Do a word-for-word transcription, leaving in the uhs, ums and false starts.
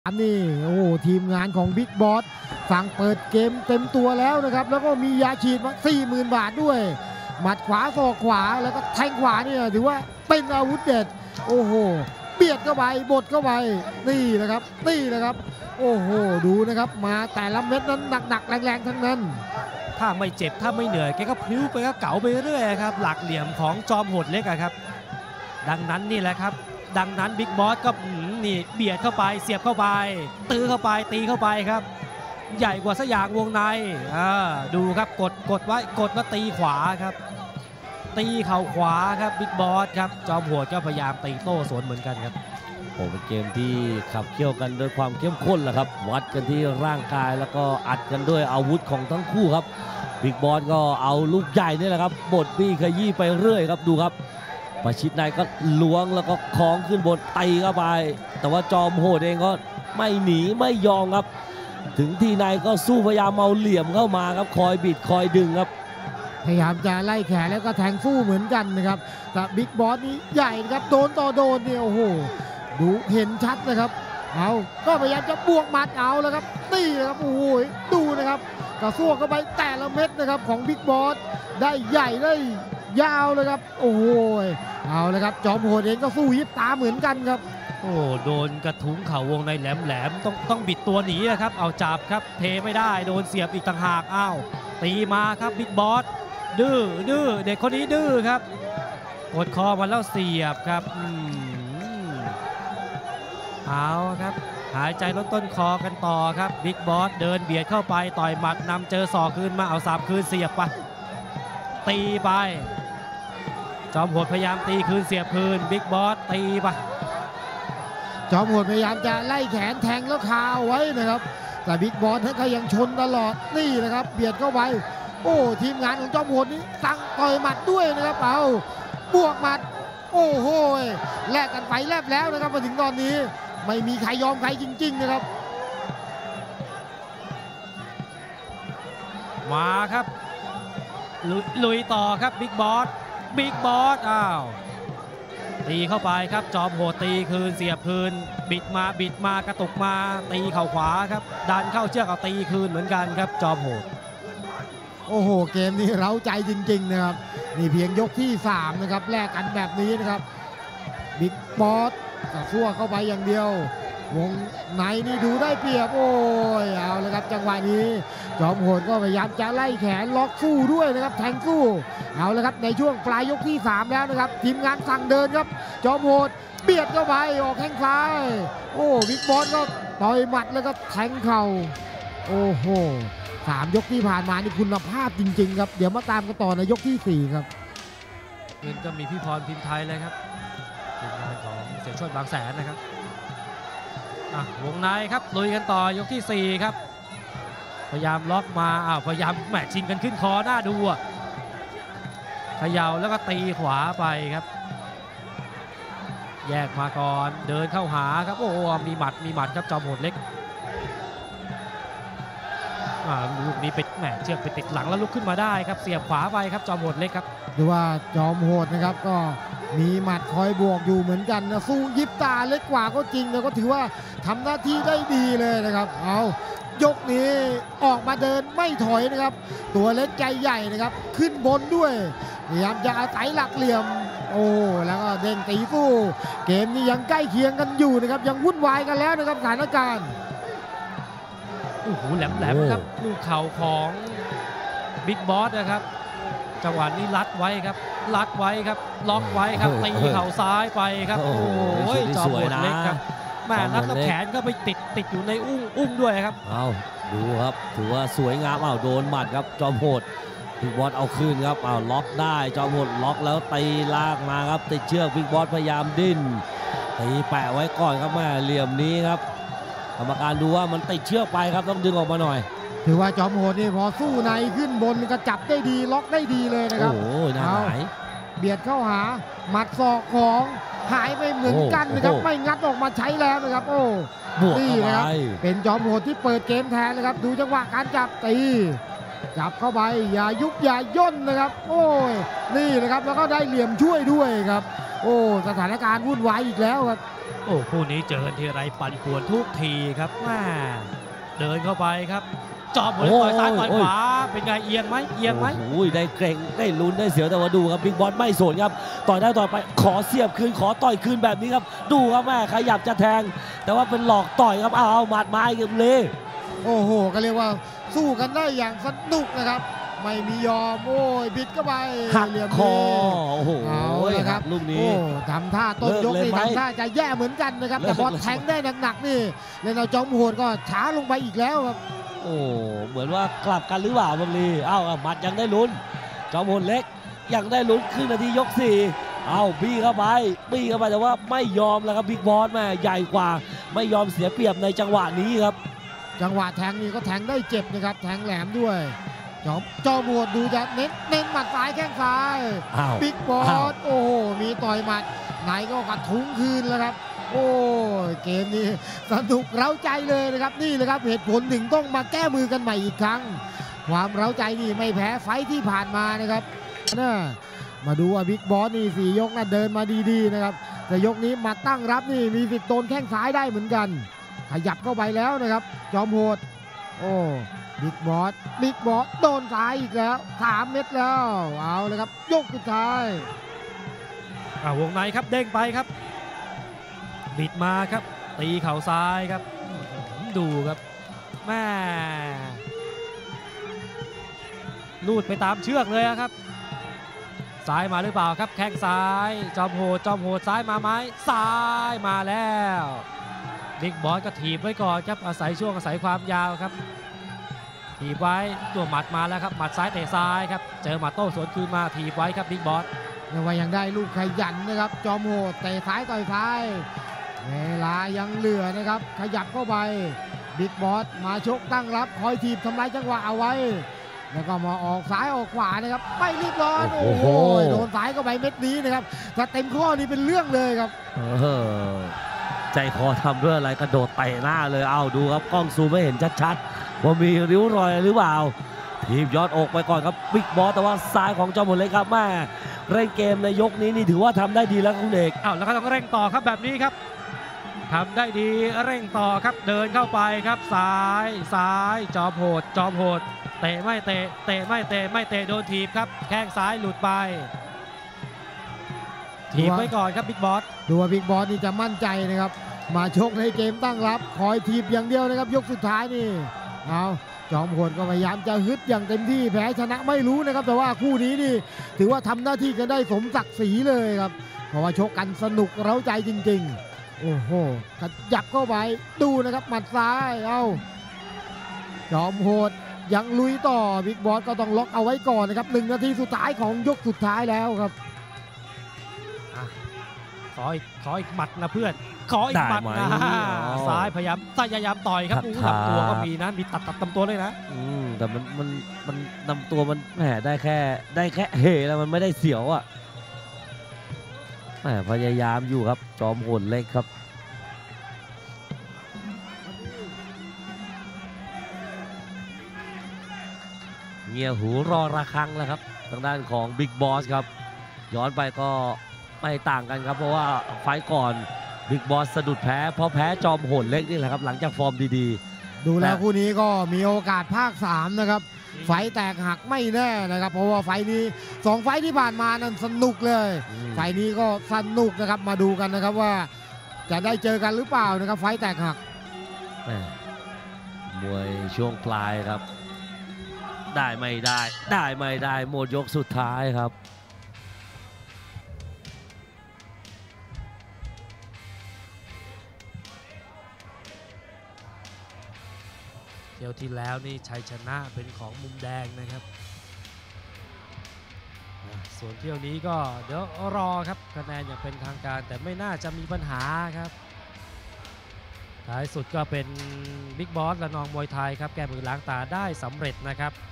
อันนี้โอ้ทีมงานของบิ๊กบอสสั่งเปิดเกมเต็มตัวแล้วนะครับแล้วก็มียาฉีดมา สี่หมื่น บาทด้วยหมัดขวาศอกขวาแล้วก็แทงขวาเนี่ยถือว่าเป็นอาวุธเด็ดโอ้โหเบียดเข้าไปบดเข้าไปนี่นะครับนี่นะครับโอ้โหดูนะครับมาแต่ละเม็ดนั้นหนักๆแรงๆทั้งนั้นถ้าไม่เจ็บถ้าไม่เหนื่อยแกก็พลิ้วไปก็เก๋าไปเรื่อยครับหลักเหลี่ยมของจอมโหดเล็กครับดังนั้นนี่แหละครับดังนั้นบิ๊กบอสก็นี่เบียดเข้าไปเสียบเข้าไปตื้อเข้าไปตีเข้าไปครับใหญ่กว่าสยามวงในดูครับกดกดไว้กดแล้วตีขวาครับตีเข่าขวาครับบิ๊กบอสครับจอมโหดก็พยายามตีโต้สวนเหมือนกันครับโอ้เป็นเกมที่ขับเคี่ยวกันด้วยความเข้มข้นแหละครับวัดกันที่ร่างกายแล้วก็อัดกันด้วยอาวุธของทั้งคู่ครับบิ๊กบอสก็เอาลูกใหญ่นี่แหละครับบดบี้ขยี้ไปเรื่อยครับดูครับประชิดในก็ล้วงแล้วก็คล้องขึ้นบนตีเข้าไปแต่ว่าจอมโหดเองก็ไม่หนีไม่ยอมครับถึงที่ในก็สู้พยายามเอาเหลี่ยมเข้ามาครับคอยบิดคอยดึงครับพยายามจะไล่แขนแล้วก็แทงสู้เหมือนกันนะครับแต่บิ๊กบอสนี่ใหญ่นะครับโดนต่อโดนเนี่ยโอ้โหดูเห็นชัดนะครับเอาก็พยายามจะบวกหมัดเอาแล้วครับตีนะครับโอ้โหดูนะครับกระซวกเข้าไปแต่ละเม็ดนะครับของบิ๊กบอสได้ใหญ่ได้ยาวเลยครับโอ้โหเอาเลยครับจอมโหดเองก็สู้ยิบตาเหมือนกันครับโอ้โดนกระทุ้งเข่าวงในแหลมๆต้องต้องบิดตัวหนีครับเอาจับครับเทไม่ได้โดนเสียบอีกต่างหากอ้าวตีมาครับบิ๊กบอสดื้อดื้อเด็กคนนี้ดื้อครับกดคอมันแล้วเสียบครับอืมเอาครับหายใจลดต้นคอกันต่อครับบิ๊กบอสเดินเบียดเข้าไปต่อยหมัดนำเจอศอกคืนมาเอาสามคืนเสียบไปตีไปจอมโหดพยายามตีคืนเสียบคืนบิ๊กบอสตีไปจอมโหดพยายามจะไล่แขนแทงแล้วคาไว้นะครับแต่บิ๊กบอสท่านก็ยังชนตลอดนี่นะครับเบียดเข้าไปโอ้ทีมงานของจอมโหดนี้ตั้งต่อยหมัดด้วยนะครับเอาบวกหมัดโอ้โหแลกกันไปแลบแล้วนะครับมาถึงตอนนี้ไม่มีใครยอมใครจริงๆนะครับมาครับลุยต่อครับบิ๊กบอสบิ๊กบอสอ้าวตีเข้าไปครับจอมโหดตีคืนเสียบคืนบิดมาบิดมากระตุกมาตีเข่าขวาครับดันเข้าเชือกเอาตีคืนเหมือนกันครับจอมโหดโอ้โหเกมนี้เร้าใจจริงๆนะครับนี่เพียงยกที่สามนะครับแลกกันแบบนี้นะครับบิ๊กบอสกระซั่วเข้าไปอย่างเดียววงในนี่ดูได้เปรียบโอ้ยเอาเลยครับจังหวะนี้จอมโหดก็พยายามจะไล่แขนล็อกสู้ด้วยนะครับแทงสู้เอาเลยครับในช่วงปลายยกที่สามแล้วนะครับทีมงานสั่งเดินครับจอมโหดเบียดเข้าไปออกแข้งซ้ายโอ้บิ๊กบอสก็ต่อยหมัดแล้วก็แทงเข่าโอ้โหสามยกที่ผ่านมานี่คุณภาพจริงๆครับเดี๋ยวมาตามกันต่อในยกที่สี่ครับเงินก็มีพี่พรพิมพ์ไทยเลยครับทีมงานของเสียโชติบางแสนนะครับวงในครับลุยกันต่อยกที่สี่ครับพยายามล็อกมาอ้าวพยายามแหมชิงกันขึ้นคอหน้าดูอ่ะเขย่าแล้วก็ตีขวาไปครับแยกมาก่อนเดินเข้าหาครับโอ้มีหมัดมีหมัดครับจอมโหดเล็กลูกนี้ไปแหมเชือกไปติดหลังแล้วลุกขึ้นมาได้ครับเสียบขวาไปครับจอมโหดเล็กครับดูว่าจอมโหดนะครับก็มีหมัดคอยบวกอยู่เหมือนกันนะสู้ยิบตาเล็กกว่าก็จริงแต่ก็ถือว่าทำหน้าที่ได้ดีเลยนะครับเอายกนี้ออกมาเดินไม่ถอยนะครับตัวเล็กใจใหญ่นะครับขึ้นบนด้วยพยายามจะอาศัยหลักเหลี่ยมโอ้แล้วก็เด้งตีสู้เกมนี้ยังใกล้เคียงกันอยู่นะครับยังวุ่นวายกันแล้วนะครับสถานการณ์โอ้โหแหลมๆครับลูกเข่าของบิ๊กบอสนะครับจังหวะนี้รัดไว้ครับรัดไว้ครับล็อกไว้ครับตีเข่าซ้ายไปครับโอ้ยจอมโหดเล็กครับแม่รัดแล้วแขนก็ไปติดติดอยู่ในอุ้งอุ้งด้วยครับเอาดูครับถือว่าสวยงามเอาโดนหมัดครับจอมโหดบิ๊กบอสเอาคืนครับเอาล็อกได้จอมโหดล็อกแล้วตีลากมาครับติดเชือกบิ๊กบอสพยายามดิ้นตีแปะไว้ก่อนครับแม่เหลี่ยมนี้ครับกรรมการดูว่ามันติดเชือกไปครับต้องดึงออกมาหน่อยถือว่าจอมโหดนี่พอสู้ในขึ้นบนก็จับได้ดีล็อกได้ดีเลยนะครับโอ้ยน่าหายเบียดเข้าหาหมัดศอกของหายไปเหมือนกันนะครับไม่งัดออกมาใช้แล้วนะครับโอ้นี่นะครับเป็นจอมโหดที่เปิดเกมแทนเลยครับดูจังหวะการจับตีจับเข้าไปอย่ายุบอย่าย่นนะครับโอ้ยนี่นะครับแล้วก็ได้เหลี่ยมช่วยด้วยครับโอ้สถานการณ์วุ่นวายอีกแล้วครับโอ้คู่นี้เจอกันทีไรปั่นป่วนทุกทีครับแม่เดินเข้าไปครับจอบหัวต่อยซ้ายต่อยขวาเป็นไงเอียงไหมเอียงไหมโอ้โหได้เกรงได้ลุ้นได้เสียวแต่ว่าดูครับบิ๊กบอสไม่สนครับต่อยได้ต่อยไปขอเสียบคืนขอต่อยคืนแบบนี้ครับดูครับแม่ขยับจะแทง แต่ว่าเป็นหลอกต่อยครับเอาเอาหมัดไม้กันเลยโอ้โหก็เรียกว่าสู้กันได้อย่างสนุกนะครับ ไม่มียอมโอ้ยบิดเข้าไปหักเหลี่ยมคอโอ้โหเอาละครับลูกนี้โอ้ทำท่าต้นยกนี่เลิกเลยไหมทำท่าจะแย่เหมือนกันนะครับเลิกแต่พอเลยแทงได้หนักๆนี่เล่นเอาจอมโหดก็ช้าลงไปอีกแล้วครับโอ้เหมือนว่ากลับกันหรือเปล่าบางลีเอ้าหมัดยังได้ลุ้นจอมพลเล็กยังได้ลุ้นครึ่งนาทียกสี่เอาบี้เข้าไปบี้เข้าไปแต่ว่าไม่ยอมแล้วครับบิ๊กบอสแม่ใหญ่กว่าไม่ยอมเสียเปรียบในจังหวะนี้ครับจังหวะแทงนี่ก็แทงได้เจ็บนะครับแทงแหลมด้วยจอมจอมโหดดูจะเน้นเน้นหมัดซ้ายแข้งซ้ายอ้าวบิ๊กบออ้าวสโอ้โหมีต่อยหมัดไหนก็กระทุ้งคืนแล้วครับ โอ้ยเกมนี้สนุกเร้าใจเลยนะครับนี่เลยครับเหตุผลถึงต้องมาแก้มือกันใหม่อีกครั้ง ความเร้าใจนี่ไม่แพ้ไฟท์ที่ผ่านมานะครับนะมาดูว่าบิ๊กบอสนี่สี่ยกนะเดินมาดีๆนะครับแต่ยกนี้มาตั้งรับนี่มีสิทธิ์โดนแข้งซ้ายได้เหมือนกัน ขยับเข้าไปแล้วนะครับจอมโหดโอ้บิ๊กบอสบิ๊กบอสโดนซ้ายอีกแล้วสามเม็ดแล้วเอาเลยครับยกสุดท้ายอ่าวงในครับเด้งไปครับบิดมาครับตีเข่าซ้ายครับดูครับแม่ลูดไปตามเชือกเลยครับซ้ายมาหรือเปล่าครับแข้งซ้ายจอมโหดจอมโหดซ้ายมาไหมซ้ายมาแล้วบิ๊กบอสก็ถีบไว้ก่อนครับอาศัยช่วงอาศัยความยาวครับถีบไว้ตัวหมัดมาแล้วครับหมัดซ้ายเตะซ้ายครับเจอหมัดโต้สวนคืนมาถีบไว้ครับบิ๊กบอสเรียกว่ายังได้ลูกขยันนะครับจอมโหดเตะซ้ายต่อยซ้ายเวลายังเหลือนะครับขยับเข้าไปบิ๊กบอสมาชกตั้งรับคอยถีบทำลายจังหวะเอาไว้แล้วก็มาออกซ้ายออกขวานะครับไม่รีบร้อนโอ้โอ้โหโหโดนซ้ายเข้าไปเม็ดนี้นะครับถ้าเต็มข้อนี่เป็นเรื่องเลยครับเออใจคอทำด้วยอะไรกระโดดเตะหน้าเลยเอาดูครับกล้องซูมไม่เห็นชัดๆว่ามีริ้วรอยหรือเปล่าทีมยอดอกไปก่อนครับบิ๊กบอสแต่ว่าซ้ายของจอมพลเล็กครับแม่เร่งเกมในยกนี้นี่ถือว่าทำได้ดีแล้วครับคุณเอกอ้าวแล้วก็ต้องเร่งต่อครับแบบนี้ครับทำได้ดีเร่งต่อครับเดินเข้าไปครับซ้ายซ้ายจอมโหดจอมโหดเตะไม่เตะเตะไม่เตะไม่เตะโดนถีบครับแข้งซ้ายหลุดไปถีบไว้ก่อนครับบิ๊กบอสดูว่าบิ๊กบอสนี่จะมั่นใจนะครับมาชกในเกมตั้งรับคอยถีบอย่างเดียวนะครับยกสุดท้ายนี่เอาจอมโหดก็พยายามจะฮึดอย่างเต็มที่แพ้ชนะไม่รู้นะครับแต่ว่าคู่นี้นี่ถือว่าทำหน้าที่กันได้สมศักดิ์ศรีเลยครับเพราะว่าชกกันสนุกเร้าใจจริงๆโอ้โหขยับเข้าไปดูนะครับหมัดซ้ายเอาจอมโหดยังลุยต่อบิ๊กบอสก็ต้องล็อกเอาไว้ก่อนนะครับหนึ่งนาทีสุดท้ายของยกสุดท้ายแล้วครับขออีกขออีกหมัดนะเพื่อนขออีกหมัดได้ไหมนะอ๋อซ้ายพยายามพยายามต่อยครับทักอู้ทายลำตัวก็มีนะมีตัดตัดลำตัวเลยนะอืมแต่มันมันมันนำตัวมันแหมได้แค่ได้แค่เฮแล้วมันไม่ได้เสียวอ่ะแหมพยายามอยู่ครับจอมโหดเล็กครับเงียหูรอระฆังแล้วครับทางด้านของบิ๊กบอสครับย้อนไปก็ไม่ต่างกันครับเพราะว่าไฟต์ก่อนบิ๊กบอสสะดุดแพ้เพราะแพ้จอมโหดเล็กนี่แหละครับหลังจากฟอร์มดีๆดูแล้วแต่คู่นี้ก็มีโอกาสภาคสามนะครับไฟแตกหักไม่แน่นะครับเพราะว่าไฟนี้สองไฟที่ผ่านมานั้นสนุกเลยอืมไฟนี้ก็สนุกนะครับมาดูกันนะครับว่าจะได้เจอกันหรือเปล่านะครับไฟแตกหักแม่มวยช่วงปลายครับ ได้ไม่ได้ ได้ไม่ได้หมดยกสุดท้ายครับเที่ยวที่แล้วนี่ชัยชนะเป็นของมุมแดงนะครับอ่ะส่วนเที่ยวนี้ก็เดี๋ยวรอครับคะแนนอย่างเป็นทางการแต่ไม่น่าจะมีปัญหาครับท้ายสุดก็เป็นบิ๊กบอสและนองมวยไทยครับแก้มือล้างตาได้สำเร็จนะครับ